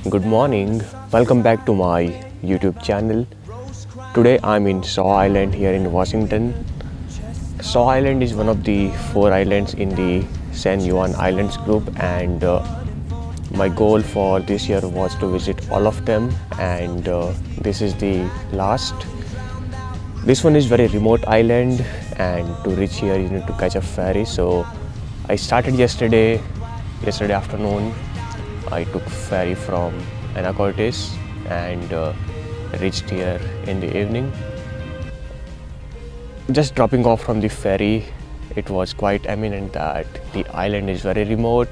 Good morning, welcome back to my YouTube channel. Today I'm in Saw Island here in Washington. Saw Island is one of the 4 islands in the San Juan Islands group, and my goal for this year was to visit all of them, and this is the last. This one is very remote island, and to reach here you need to catch a ferry. So I started yesterday afternoon. I took ferry from Anacortes and reached here in the evening. Just dropping off from the ferry, it was quite eminent that the island is very remote.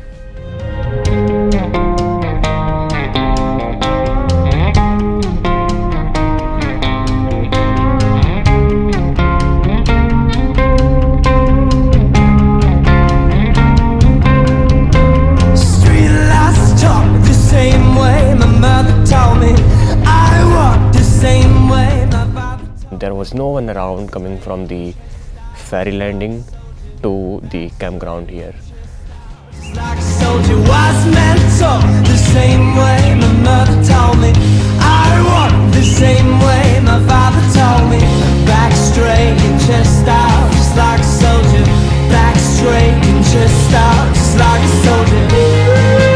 There was no one around coming from the ferry landing to the campground here. It's like a soldier was meant to, the same way my mother told me. I walk the same way my father told me. Back straight and chest out, just like a soldier. Back straight and chest out, just like a soldier.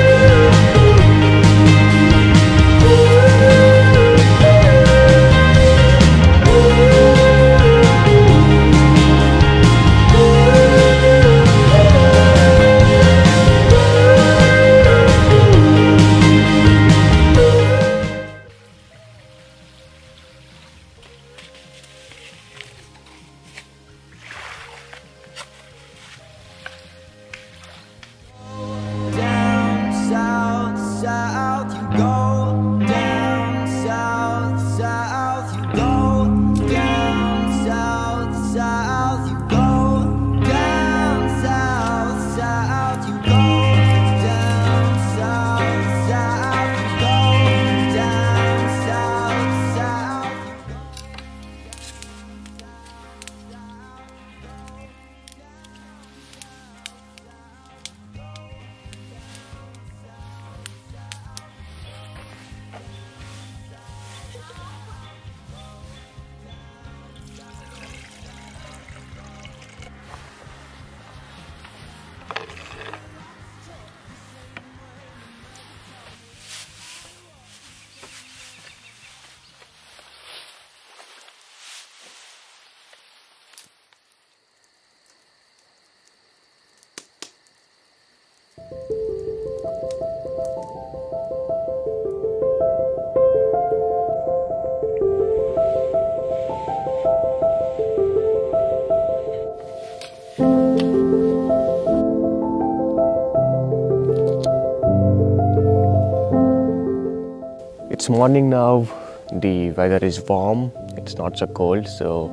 It's morning now, the weather is warm, it's not so cold, so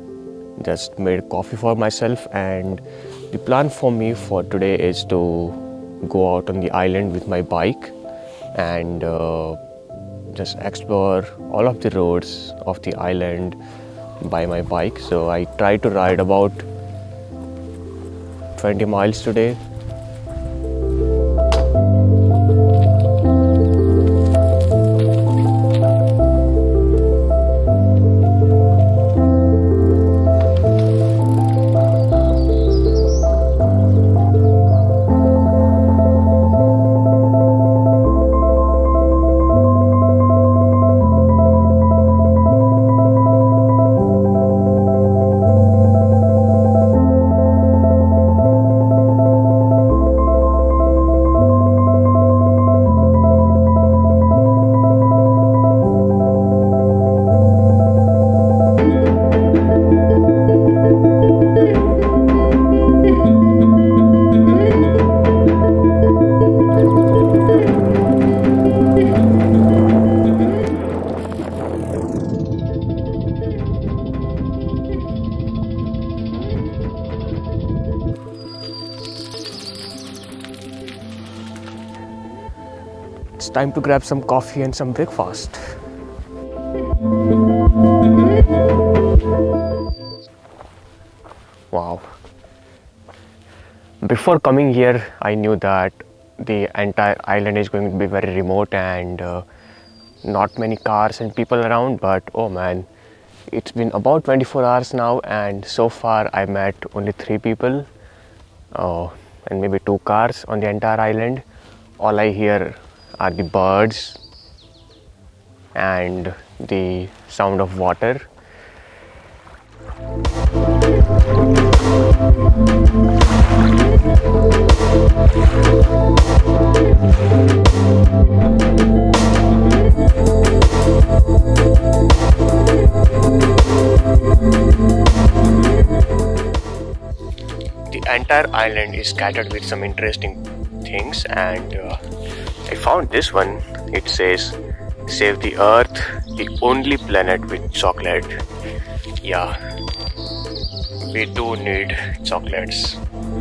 just made coffee for myself, and the plan for me for today is to go out on the island with my bike and just explore all of the roads of the island by my bike. So I try to ride about 20 miles today. It's time to grab some coffee and some breakfast. Wow. Before coming here, I knew that the entire island is going to be very remote and not many cars and people around, but oh man, it's been about 24 hours now and so far I met only 3 people and maybe 2 cars on the entire island. All I hear are the birds and the sound of water. The entire island is scattered with some interesting things, and I found this one. It says, "Save the Earth, the only planet with chocolate." Yeah, we do need chocolates.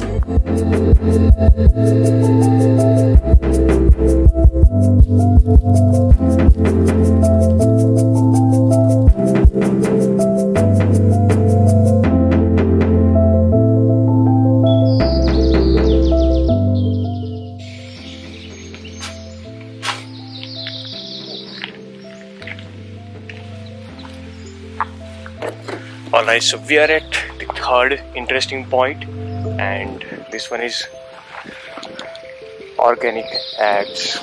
Alright, so we are at the third interesting point, and this one is organic eggs.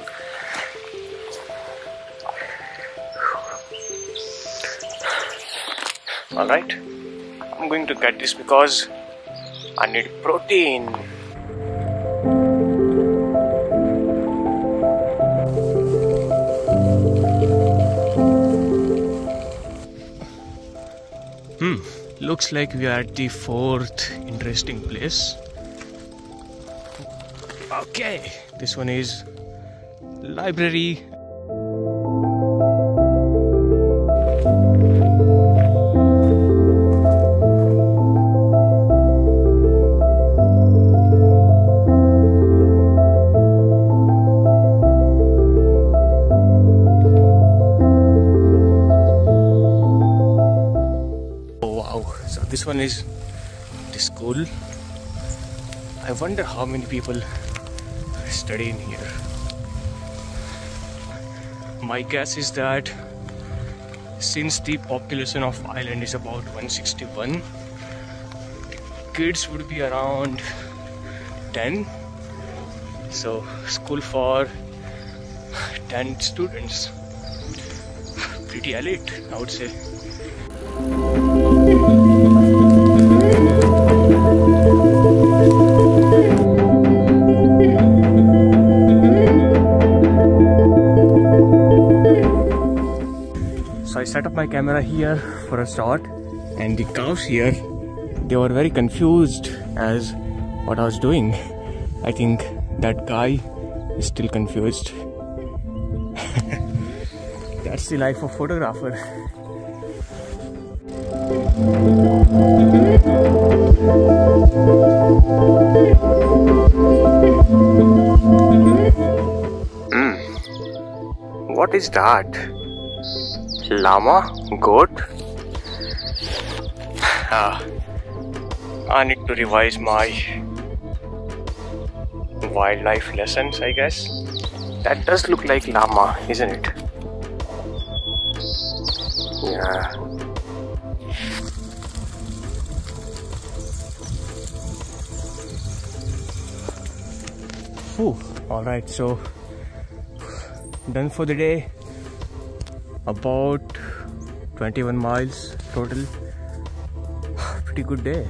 Alright, I'm going to get this because I need protein. Looks like we are at the 4th interesting place. Okay, this one is library. This one is the school. I wonder how many people study in here. My guess is that since the population of island is about 161, kids would be around 10. So school for 10 students. Pretty elite, I would say. So I set up my camera here for a shot, and the cows here, they were very confused as what I was doing. I think that guy is still confused. That's the life of photographer. What is that? Llama? Goat? I need to revise my wildlife lessons, I guess. That does look like llama, isn't it? Yeah. Alright, so done for the day. About 21 miles total. Pretty good day.